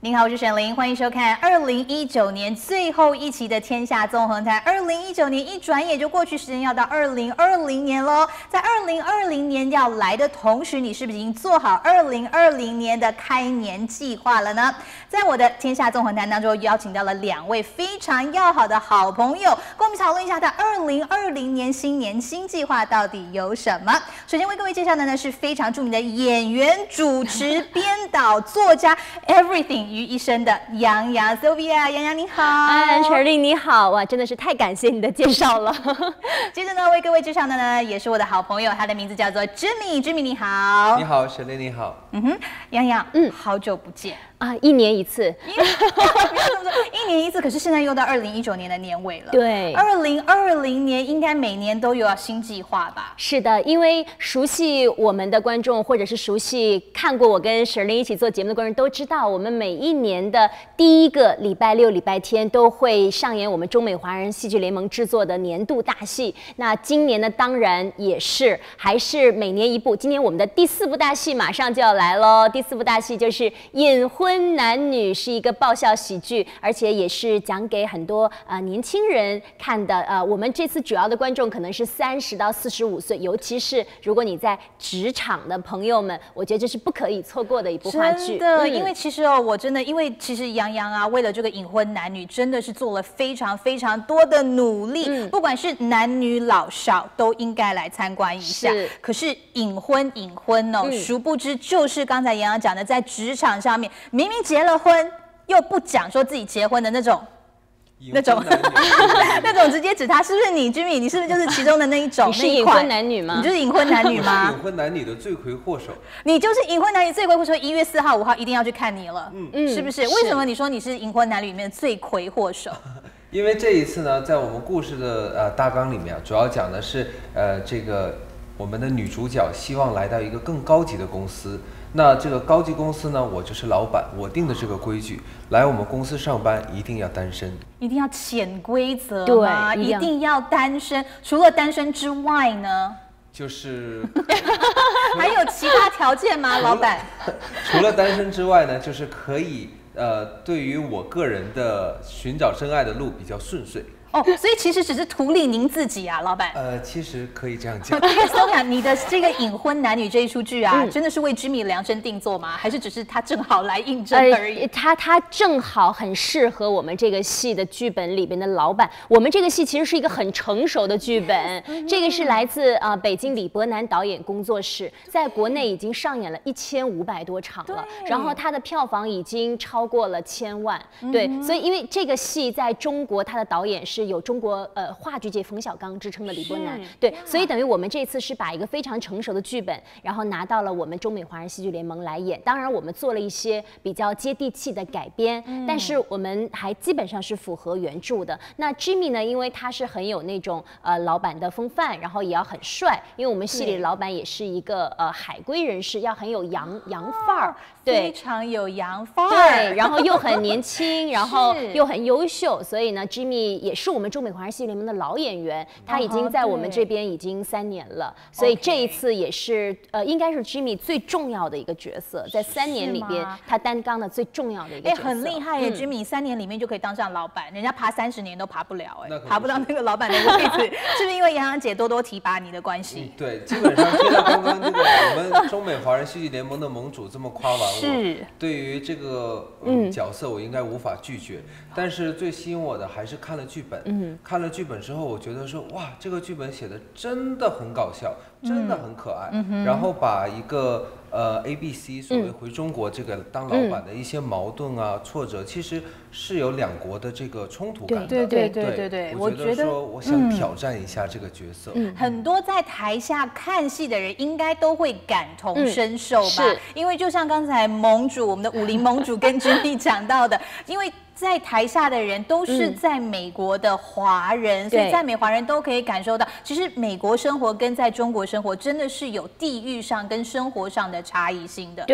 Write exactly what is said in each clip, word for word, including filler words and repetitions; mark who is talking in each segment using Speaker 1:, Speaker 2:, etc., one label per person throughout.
Speaker 1: 您好，我是沈伶，欢迎收看二零一九年最后一期的《天下纵横谈》。二零一九年一转眼就过去，时间要到二零二零年喽。在二零二零年要来的同时，你是不是已经做好二零二零年的开年计划了呢？在我的《天下纵横谈》当中，邀请到了两位非常要好的好朋友，跟我们讨论一下他二零二零年新年新计划到底有什么。首先为各位介绍的呢是非常著名的演员、主持、编导、作家 ，everything。于一身的杨洋 Sylvia， 杨洋你好，
Speaker 2: 哎，沈伶你好，哇，真的是太感谢你的介绍了。
Speaker 1: 接着呢，为各位介绍的呢也是我的好朋友，他的名字叫做 Jimmy，Jimmy 你好，
Speaker 3: 你好，沈伶你好，
Speaker 1: 嗯哼，杨洋，嗯，好久不见。
Speaker 2: 啊，一年一次，
Speaker 1: 不要这么说，一年一次。可是现在又到二零一九年的年尾了，
Speaker 2: 对，
Speaker 1: 二零二零年应该每年都有要新计划吧？
Speaker 2: 是的，因为熟悉我们的观众，或者是熟悉看过我跟沈伶一起做节目的观众都知道，我们每一年的第一个礼拜六、礼拜天都会上演我们中美华人戏剧联盟制作的年度大戏。那今年呢，当然也是，还是每年一部。今年我们的第四部大戏马上就要来喽，第四部大戏就是《隐婚》。婚男女是一个爆笑喜剧，而且也是讲给很多呃年轻人看的。呃，我们这次主要的观众可能是三十到四十五岁，尤其是如果你在职场的朋友们，我觉得这是不可以错过的一部话剧。
Speaker 1: 真的，嗯、因为其实哦，我真的因为其实杨洋啊，为了这个隐婚男女，真的是做了非常非常多的努力，嗯、不管是男女老少都应该来参观一下。可是隐婚隐婚哦，嗯、殊不知就是刚才杨洋讲的，在职场上面。明明结了婚，又不讲说自己结婚的那种，那种那种直接指他，是不是你 Jimmy？ 你是不是就是其中的那一种？
Speaker 2: 你是隐婚男女吗？
Speaker 1: 你就是隐婚男女吗？
Speaker 3: 隐婚男女的罪魁祸首。
Speaker 1: 你就是隐婚男女罪魁祸首。一月四号、五号一定要去看你了，嗯，是不是？为什么你说你是隐婚男女里面的罪魁祸首？
Speaker 3: 因为这一次呢，在我们故事的呃大纲里面，主要讲的是呃这个我们的女主角希望来到一个更高级的公司。那这个高级公司呢，我就是老板，我定的这个规矩，来我们公司上班一定要单身，
Speaker 1: 一定要潜规则吗？对，一定要单身。除了单身之外呢？就是还有其他条件吗，老板？
Speaker 3: 除了单身之外呢，就是可以呃，对于我个人的寻找真爱的路比较顺遂。
Speaker 1: 哦，所以其实只是图利您自己啊，老板。
Speaker 3: 呃，其实可以这样讲。
Speaker 1: Sylvia， 你的这个隐婚男女这一出剧啊，嗯、真的是为 Jimmy 量身定做吗？还是只是他正好来应征而已？
Speaker 2: 呃、他他正好很适合我们这个戏的剧本里边的老板。我们这个戏其实是一个很成熟的剧本，嗯、这个是来自呃北京李伯南导演工作室，在国内已经上演了一千五百多场了，然后它的票房已经超过了千万。嗯、对，所以因为这个戏在中国，它的导演是。有中国呃话剧界冯小刚之称的李伯南，对，所以等于我们这次是把一个非常成熟的剧本，然后拿到了我们中美华人戏剧联盟来演。当然，我们做了一些比较接地气的改编，嗯、但是我们还基本上是符合原著的。那 Jimmy 呢，因为他是很有那种呃老板的风范，然后也要很帅，因为我们戏里的老板也是一个呃海归人士，要很有洋洋范儿，
Speaker 1: 对，非常有洋范儿，
Speaker 2: 对，然后又很年轻，然后又很优秀，所以呢 ，Jimmy 也是我们中美华人戏剧联盟的老演员，他已经在我们这边已经三年了，所以这一次也是呃，应该是 Jimmy 最重要的一个角色，在三年里边他担当的最重要的一个角色。
Speaker 1: 哎，很厉害耶、嗯、！Jimmy 三年里面就可以当上老板，人家爬三十年都爬不了，哎，爬不到那个老板的位置，是不是因为杨洋姐多多提拔你的关系、
Speaker 3: 嗯？对，基本上听到刚刚这个我们中美华人戏剧联盟的盟主这么夸完我，是对于这个、嗯、角色我应该无法拒绝。但是最吸引我的还是看了剧本，嗯，看了剧本之后，我觉得说哇，这个剧本写的真的很搞笑，真的很可爱。嗯、然后把一个呃 A B C 所谓回中国这个当老板的一些矛盾啊、嗯、挫折，其实是有两国的这个冲突感的。
Speaker 1: 对对对对对对，
Speaker 3: 我觉得说我想挑战一下这个角色。
Speaker 1: 嗯、很多在台下看戏的人应该都会感同身受吧？嗯、因为就像刚才盟主我们的武林盟主跟 Jimmy 讲到的，因为。在台下的人都是在美国的华人，嗯、所以在美华人都可以感受到，其实美国生活跟在中国生活真的是有地域上跟生活上的差异性的。
Speaker 2: 对。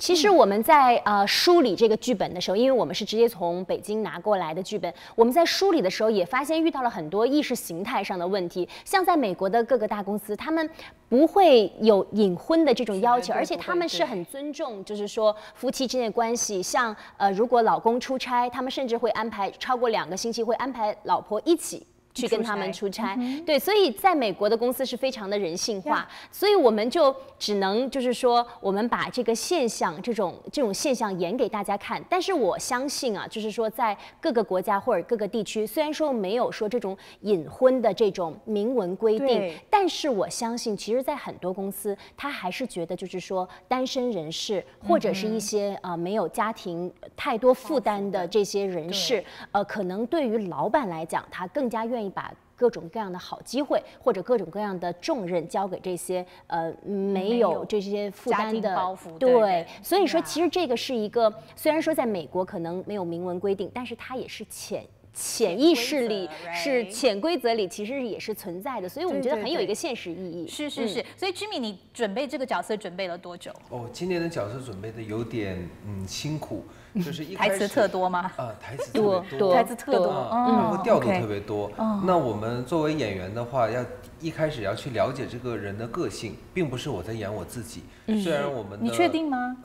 Speaker 2: 其实我们在呃梳理这个剧本的时候，因为我们是直接从北京拿过来的剧本，我们在梳理的时候也发现遇到了很多意识形态上的问题。像在美国的各个大公司，他们不会有隐婚的这种要求，而且他们是很尊重，就是说夫妻之间的关系。像呃，如果老公出差，他们甚至会安排超过两个星期，会安排老婆一起去跟他们出差，嗯、对，所以在美国的公司是非常的人性化，所以我们就只能就是说，我们把这个现象，这种这种现象演给大家看。但是我相信啊，就是说在各个国家或者各个地区，虽然说没有说这种隐婚的这种明文规定，但是我相信，其实，在很多公司，他还是觉得就是说，单身人士或者是一些啊、呃、没有家庭太多负担的这些人士，呃，可能对于老板来讲，他更加愿意把各种各样的好机会或者各种各样的重任交给这些呃没有这些负担的
Speaker 1: 包袱，
Speaker 2: 对，对所以说其实这个是一个，虽然说在美国可能没有明文规定，但是它也是潜潜意识里是潜规则里其实也是存在的，所以我们觉得很有一个现实意义。
Speaker 1: 是是是，所以 Jimmy 你准备这个角色准备了多久？
Speaker 3: 哦，今年的角色准备的有点嗯辛苦。就是一
Speaker 1: 台词特多吗？
Speaker 3: 啊，台词特别多，
Speaker 1: 台词特多，
Speaker 3: 然后调度特别多。那我们作为演员的话，要一开始要去了解这个人的个性，并不是我在演我自己。虽然我们的
Speaker 1: 你确定吗？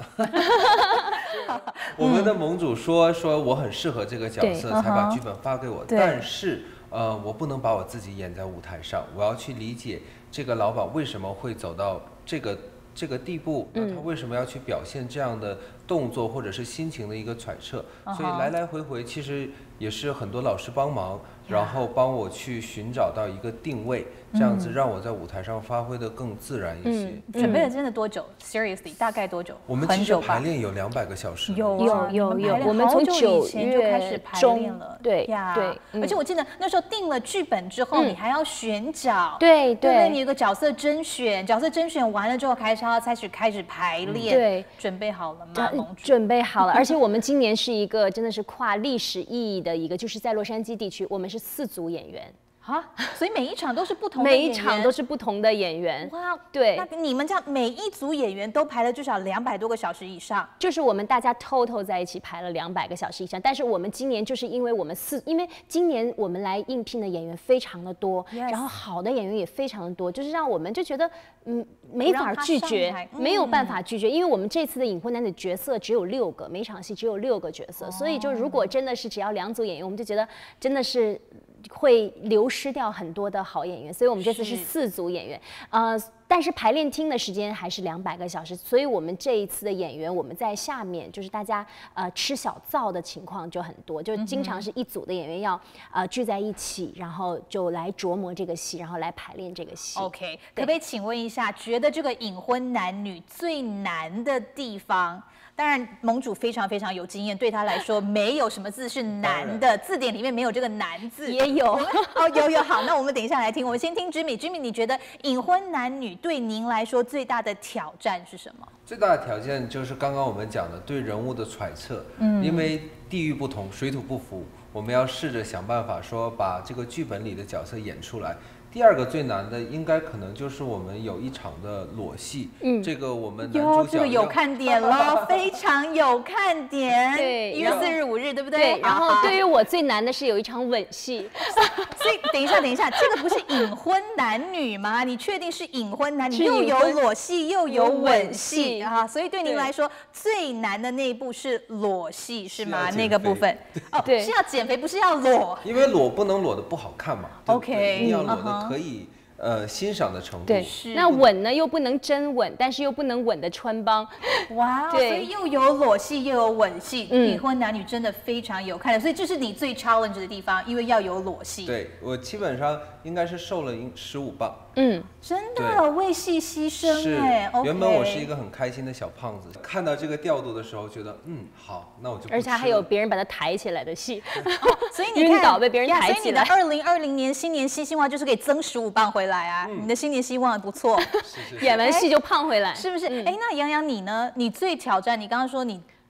Speaker 3: 我们的盟主说说我很适合这个角色，才把剧本发给我。但是呃，我不能把我自己演在舞台上，我要去理解这个老板为什么会走到这个。这个地步，那他为什么要去表现这样的动作或者是心情的一个揣测？所以来来回回其实也是很多老师帮忙，然后帮我去寻找到一个定位，这样子让我在舞台上发挥的更自然一些。
Speaker 1: 准备了真的多久 ？Seriously， 大概多久？
Speaker 3: 我们其实排练有两百个小时。
Speaker 1: 有
Speaker 2: 有有有，
Speaker 1: 我
Speaker 2: 们从九
Speaker 1: 月就开始排练了。
Speaker 2: 对
Speaker 1: 呀，
Speaker 2: 对。
Speaker 1: 而且我记得那时候定了剧本之后，你还要选角。
Speaker 2: 对对。
Speaker 1: 你有个角色甄选，角色甄选完了之后，开始要开始开始排练。
Speaker 2: 对，
Speaker 1: 准备好了吗？
Speaker 2: 准备好了，而且我们今年是一个真的是跨历史意义的一个，就是在洛杉矶地区，我们是四组演员。
Speaker 1: 啊，所以每一场都是不同的
Speaker 2: 演员，每一场都是不同的演员。
Speaker 1: 哇，
Speaker 2: 对，
Speaker 1: 那你们这样每一组演员都排了至少两百多个小时以上，
Speaker 2: 就是我们大家 total 在一起排了两百个小时以上。但是我们今年就是因为我们四，因为今年我们来应聘的演员非常的多， yes. 然后好的演员也非常的多，就是让我们就觉得嗯没法拒绝，嗯、没有办法拒绝，因为我们这次的隐婚男的角色只有六个，每场戏只有六个角色，哦、所以就如果真的是只要两组演员，我们就觉得真的是。会流失掉很多的好演员，所以我们这次是四组演员，呃，但是排练厅的时间还是两百个小时，所以我们这一次的演员，我们在下面就是大家呃吃小灶的情况就很多，就经常是一组的演员要呃聚在一起，然后就来琢磨这个戏，然后来排练这个戏。
Speaker 1: OK， 可不可以请问一下，觉得这个隐婚男女最难的地方？当然，盟主非常非常有经验，对他来说没有什么字是难的，字典里面没有这个难字。
Speaker 2: 也有
Speaker 1: 哦，有有好，那我们等一下来听。我们先听 Jimmy，Jimmy， 你觉得隐婚男女对您来说最大的挑战是什么？
Speaker 3: 最大的条件就是刚刚我们讲的对人物的揣测，嗯，因为地域不同，水土不服，我们要试着想办法说把这个剧本里的角色演出来。第二个最难的应该可能就是我们有一场的裸戏，嗯，这个我们男主角
Speaker 1: 这个有看点了，非常有看点。
Speaker 2: 对，
Speaker 1: 一月四日、五日，对不对？
Speaker 2: 对。然后对于我最难的是有一场吻戏，
Speaker 1: 所以等一下，等一下，这个不是隐婚男女吗？你确定是隐婚男女，又有裸戏又有吻戏啊？所以对您来说最难的那一步是裸戏是吗？那个部分哦，对，是要减肥，不是要裸，
Speaker 3: 因为裸不能裸的不好看嘛。
Speaker 1: OK，
Speaker 3: 你要裸的。可以呃欣赏的程度。
Speaker 2: 对，那吻呢又不能真吻，但是又不能吻的穿帮。
Speaker 1: 哇，所以又有裸戏又有吻戏，隐婚男女真的非常有看的，所以这是你最 challenge 的地方，因为要有裸戏。
Speaker 3: 对，我基本上应该是瘦了十五磅。
Speaker 1: 嗯，真的为戏牺牲哎。
Speaker 3: 原本我是一个很开心的小胖子，看到这个调度的时候，觉得嗯好，那我就不吃了。
Speaker 2: 而且还有别人把他抬起来的戏，
Speaker 1: 所以你看
Speaker 2: 晕倒被别人抬起来。
Speaker 1: 所以你的二零二零年新年新希望就是可以增十五磅回来啊！你的新年希望不错，
Speaker 3: 是是
Speaker 2: 演完戏就胖回来，
Speaker 1: 是不是？哎，那杨洋你呢？你最挑战，你刚刚说你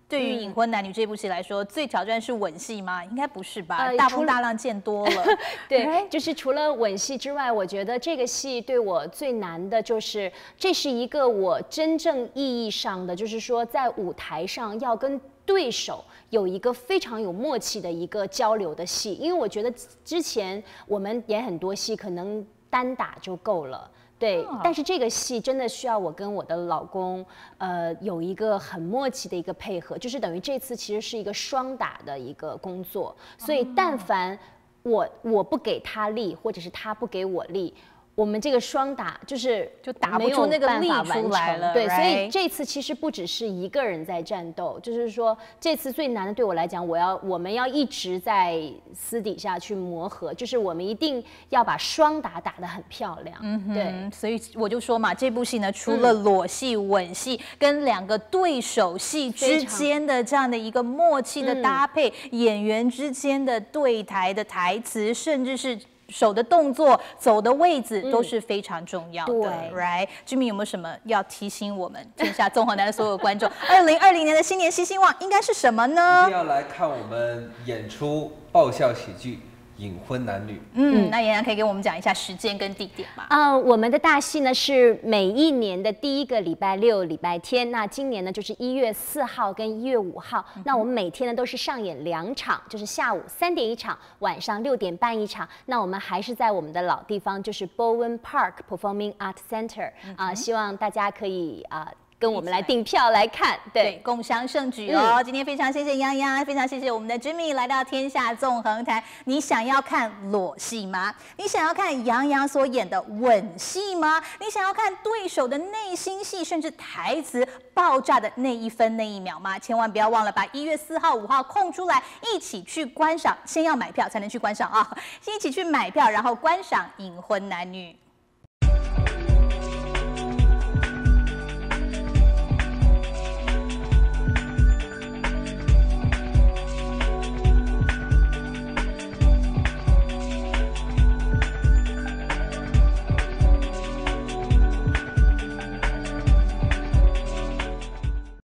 Speaker 1: 对于《隐婚男女》这部戏来说，最挑战是吻戏吗？应该不是吧？
Speaker 2: 呃
Speaker 1: 大风大浪见多了。
Speaker 2: 对，就是除了吻戏之外，我觉得这个戏对我最难的就是，这是一个我真正意义上的，就是说在舞台上要跟对手有一个非常有默契的一个交流的戏。因为我觉得之前我们演很多戏，可能单打就够了。对，但是这个戏真的需要我跟我的老公，呃，有一个很默契的一个配合，就是等于这次其实是一个双打的一个工作，所以但凡我我不给他力，或者是他不给我力，我们这个双打就是
Speaker 1: 就打不出那个力出来了。
Speaker 2: 对，所以这次其实不只是一个人在战斗，就是说这次最难的对我来讲，我要我们要一直在私底下去磨合，就是我们一定要把双打打得很漂亮。嗯，对，
Speaker 1: 所以我就说嘛，这部戏呢，除了裸戏、吻戏跟两个对手戏之间的这样的一个默契的搭配，演员之间的对台的台词，甚至是手的动作、走的位置都是非常重要的。
Speaker 2: 对
Speaker 1: ，right？ Jimmy 有没有什么要提醒我们天下综合台的所有观众？二零二零年的新年新希望应该是什么呢？
Speaker 3: 一定要来看我们演出爆笑喜剧《隐婚男女》。
Speaker 1: 嗯，那妍妍可以给我们讲一下时间跟地点吗？
Speaker 2: 啊、呃，我们的大戏呢是每一年的第一个礼拜六、礼拜天。那今年呢就是一月四号跟一月五号。嗯、那我们每天呢都是上演两场，就是下午三点一场，晚上六点半一场。那我们还是在我们的老地方，就是 Bowen Park Performing Art Center 啊、呃，希望大家可以啊。呃跟我们来订票来看，对，
Speaker 1: 对共襄盛举哦、嗯。今天非常谢谢泱泱，非常谢谢我们的 Jimmy 来到天下纵横台。你想要看裸戏吗？你想要看杨洋所演的吻戏吗？你想要看对手的内心戏，甚至台词爆炸的那一分那一秒吗？千万不要忘了把一月四号、五号空出来，一起去观赏。先要买票才能去观赏啊，一起去买票，然后观赏《隐婚男女》。